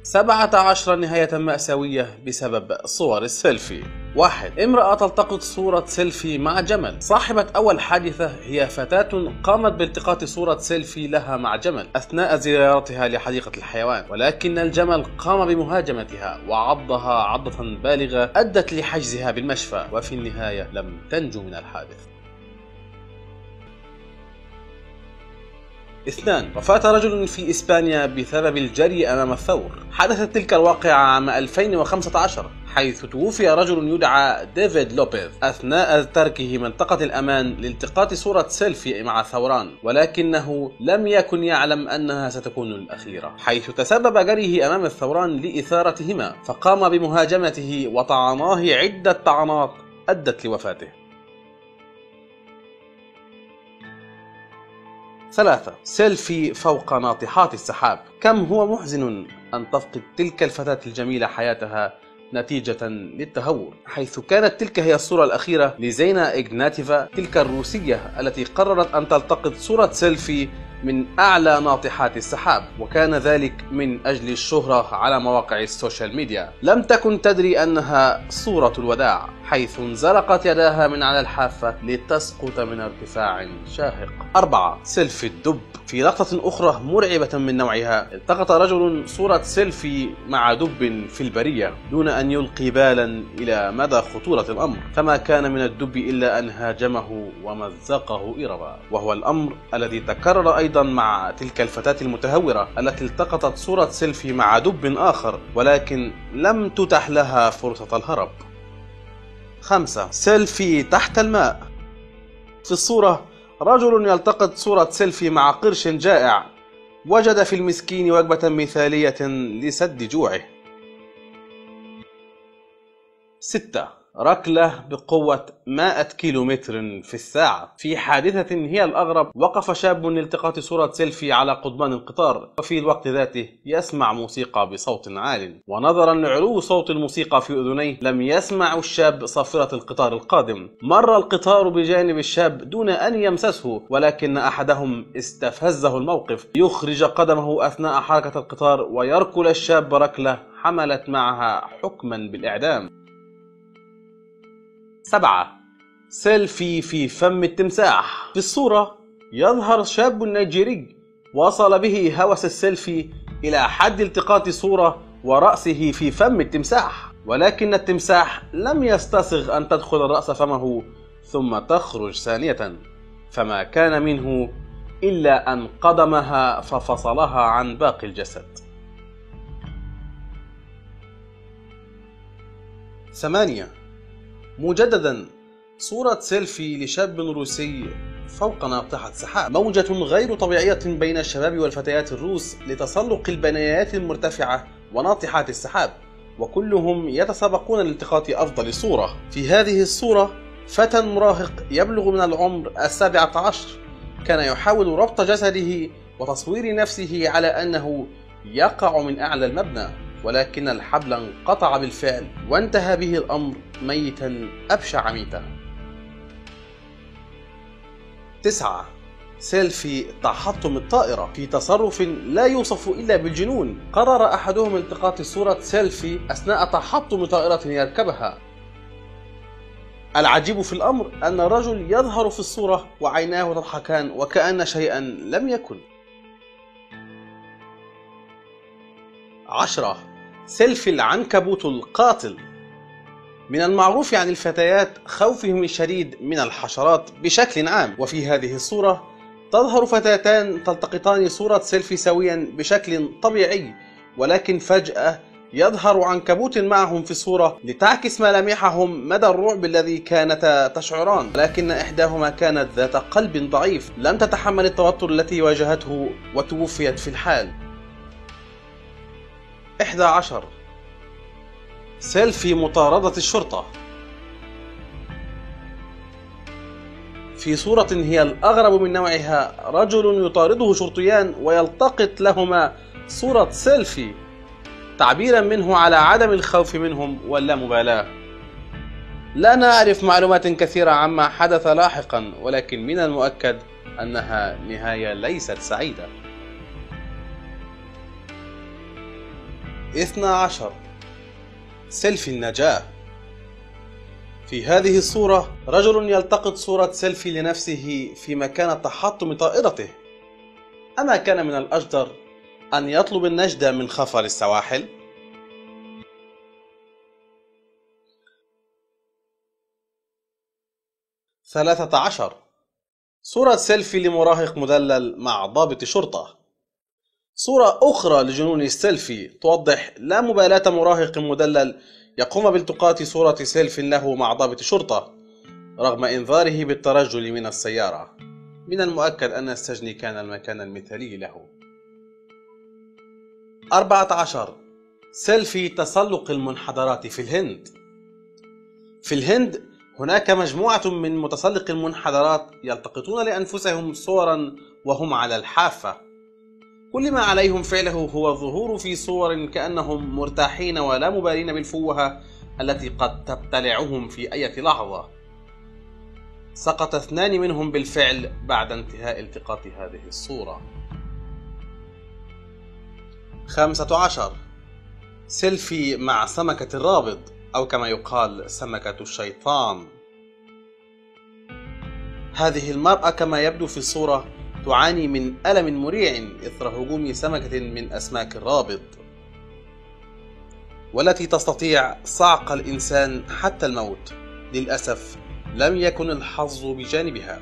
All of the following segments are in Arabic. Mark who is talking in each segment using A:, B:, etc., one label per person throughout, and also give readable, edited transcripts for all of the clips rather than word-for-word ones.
A: 17 نهاية مأساوية بسبب صور السيلفي. 1. امرأة تلتقط صورة سيلفي مع جمل. صاحبة أول حادثة هي فتاة قامت بالتقاط صورة سيلفي لها مع جمل أثناء زيارتها لحديقة الحيوان، ولكن الجمل قام بمهاجمتها وعضها عضة بالغة أدت لحجزها بالمشفى، وفي النهاية لم تنجو من الحادث. 2. وفاة رجل في إسبانيا بسبب الجري أمام الثور. حدثت تلك الواقعة عام 2015، حيث توفي رجل يدعى ديفيد لوبيز أثناء تركه منطقة الأمان لالتقاط صورة سيلفي مع ثوران، ولكنه لم يكن يعلم أنها ستكون الأخيرة، حيث تسبب جريه أمام الثوران لإثارتهما، فقام بمهاجمته وطعناه عدة طعنات أدت لوفاته. 3. سيلفي فوق ناطحات السحاب. كم هو محزن أن تفقد تلك الفتاة الجميلة حياتها نتيجة للتهور، حيث كانت تلك هي الصورة الأخيرة لزينا إغناتيفا، تلك الروسية التي قررت أن تلتقط صورة سيلفي من أعلى ناطحات السحاب، وكان ذلك من أجل الشهرة على مواقع السوشيال ميديا. لم تكن تدري أنها صورة الوداع، حيث انزلقت يداها من على الحافة لتسقط من ارتفاع شاهق. 4. سيلفي الدب. في لقطة أخرى مرعبة من نوعها، التقط رجل صورة سيلفي مع دب في البرية دون أن يلقي بالا إلى مدى خطورة الأمر، فما كان من الدب إلا أن هاجمه ومزقه إربا، وهو الأمر الذي تكرر أيضا مع تلك الفتاة المتهورة التي التقطت صورة سيلفي مع دب آخر، ولكن لم تتح لها فرصة الهرب. 5. سيلفي تحت الماء. في الصورة رجل يلتقط صورة سيلفي مع قرش جائع وجد في المسكين وجبة مثالية لسد جوعه. 6. ركلة بقوة 100 كيلومتر في الساعة. في حادثة هي الأغرب، وقف شاب لالتقاط صورة سيلفي على قضبان القطار، وفي الوقت ذاته يسمع موسيقى بصوت عال، ونظرا لعلو صوت الموسيقى في أذنيه لم يسمع الشاب صافرة القطار القادم. مر القطار بجانب الشاب دون أن يمسسه، ولكن أحدهم استفزه الموقف يخرج قدمه أثناء حركة القطار ويركل الشاب ركلة حملت معها حكما بالإعدام. 7. سيلفي في فم التمساح. في الصورة يظهر شاب نيجيري وصل به هوس السيلفي إلى حد التقاط صورة ورأسه في فم التمساح، ولكن التمساح لم يستسغ أن تدخل الرأس فمه ثم تخرج ثانية، فما كان منه إلا أن قدمها ففصلها عن باقي الجسد. 8. مجددا صورة سيلفي لشاب روسي فوق ناطحة سحاب. موجة غير طبيعية بين الشباب والفتيات الروس لتسلق البنايات المرتفعة وناطحات السحاب، وكلهم يتسابقون لالتقاط أفضل صورة. في هذه الصورة فتى مراهق يبلغ من العمر 17 كان يحاول ربط جسده وتصوير نفسه على أنه يقع من أعلى المبنى، ولكن الحبل انقطع بالفعل وانتهى به الأمر ميتا أبشع ميتا. 9. سيلفي تحطم الطائرة. في تصرف لا يوصف إلا بالجنون، قرر أحدهم التقاط صورة سيلفي أثناء تحطم طائرة يركبها. العجيب في الأمر أن الرجل يظهر في الصورة وعيناه تضحكان وكأن شيئا لم يكن. 10. سيلفي العنكبوت القاتل. من المعروف عن الفتيات خوفهم الشديد من الحشرات بشكل عام، وفي هذه الصورة تظهر فتاتان تلتقطان صورة سيلفي سويا بشكل طبيعي، ولكن فجأة يظهر عنكبوت معهم في الصورة لتعكس ملامحهم مدى الرعب الذي كانتا تشعران، لكن إحداهما كانت ذات قلب ضعيف لم تتحمل التوتر التي واجهته وتوفيت في الحال. 11. سيلفي مطاردة الشرطة. في صورة هي الأغرب من نوعها، رجل يطارده شرطيان ويلتقط لهما صورة سيلفي تعبيرا منه على عدم الخوف منهم واللامبالاة. لا نعرف معلومات كثيرة عما حدث لاحقا، ولكن من المؤكد أنها نهاية ليست سعيدة. 12. سيلفي النجاة. في هذه الصورة رجل يلتقط صورة سيلفي لنفسه في مكان تحطم طائرته. أما كان من الأجدر أن يطلب النجدة من خفر السواحل؟ 13. صورة سيلفي لمراهق مدلل مع ضابط شرطة. صورة أخرى لجنون السيلفي توضح لا مبالاة مراهق مدلل يقوم بالتقاط صورة سيلفي له مع ضابط شرطة رغم إنذاره بالترجل من السيارة. من المؤكد أن السجن كان المكان المثالي له. 14. سيلفي تسلق المنحدرات في الهند. في الهند هناك مجموعة من متسلقي المنحدرات يلتقطون لأنفسهم صورا وهم على الحافة. كل ما عليهم فعله هو الظهور في صور كأنهم مرتاحين ولا مبالين بالفوهة التي قد تبتلعهم في أي لحظة. سقط 2 منهم بالفعل بعد انتهاء التقاط هذه الصورة. 15. سيلفي مع سمكة الرابط، أو كما يقال سمكة الشيطان. هذه المرأة كما يبدو في الصورة تعاني من ألم مريع إثر هجوم سمكة من أسماك الرابط، والتي تستطيع صعق الإنسان حتى الموت. للأسف لم يكن الحظ بجانبها.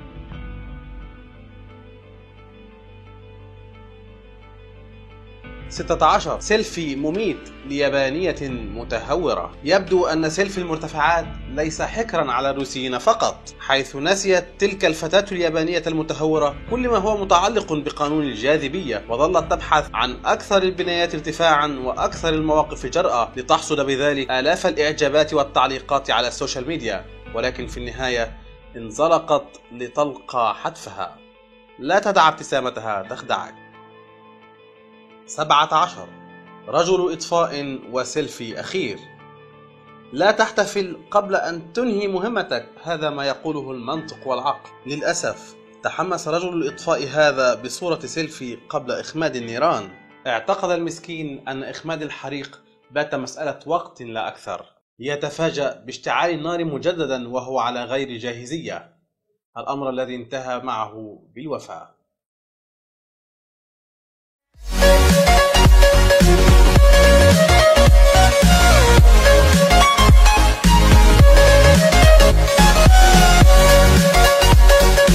A: 16. سيلفي مميت ليابانية متهورة. يبدو أن سيلفي المرتفعات ليس حكرا على الروسيين فقط، حيث نسيت تلك الفتاة اليابانية المتهورة كل ما هو متعلق بقانون الجاذبية، وظلت تبحث عن أكثر البنايات ارتفاعا وأكثر المواقف جرأة لتحصد بذلك آلاف الإعجابات والتعليقات على السوشيال ميديا، ولكن في النهاية انزلقت لتلقى حتفها. لا تدع ابتسامتها تخدعك. 17. رجل إطفاء وسيلفي أخير. لا تحتفل قبل أن تنهي مهمتك، هذا ما يقوله المنطق والعقل. للأسف تحمس رجل الإطفاء هذا بصورة سيلفي قبل إخماد النيران. اعتقد المسكين أن إخماد الحريق بات مسألة وقت لا أكثر. يتفاجأ باشتعال النار مجددا وهو على غير جاهزية، الأمر الذي انتهى معه بالوفاة.